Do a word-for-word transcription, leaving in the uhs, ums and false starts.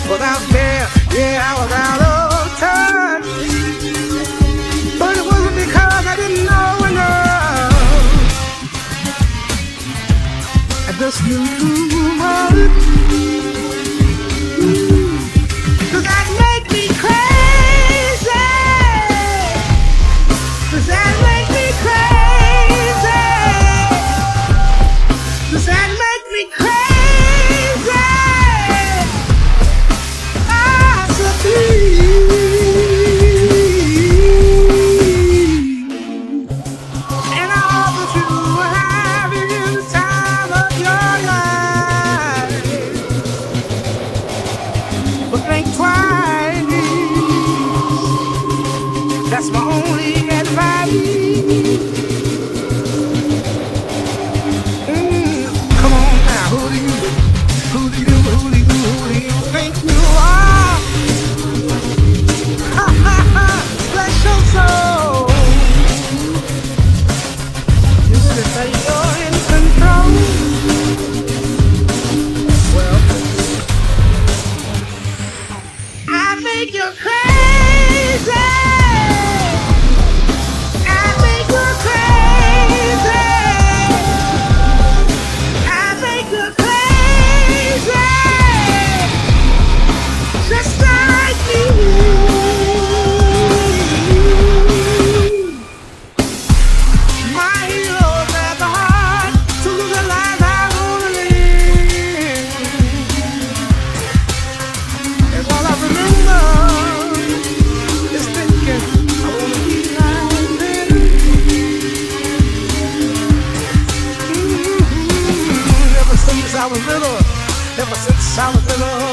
was out there, yeah, I was out of touch. But it wasn't because I didn't know enough. I just knew too much. Does that make me crazy? Does that make me crazy? Does that make me crazy? And I hope that you will have it in the time of your life. But think twice. That's my only advice. Mm, come on now, who do you, who do you, who do you, who do you think you are? Ha ha ha! Bless your soul. You should say you're in control. Well, I think you're crazy. I think you're crazy. I think you're crazy. Just like me. My heroes have the heart to live the life I wanna live. And all I remember is thinking I wanna be like them. Mm-hmm. Ever since I was little, ever since I was little.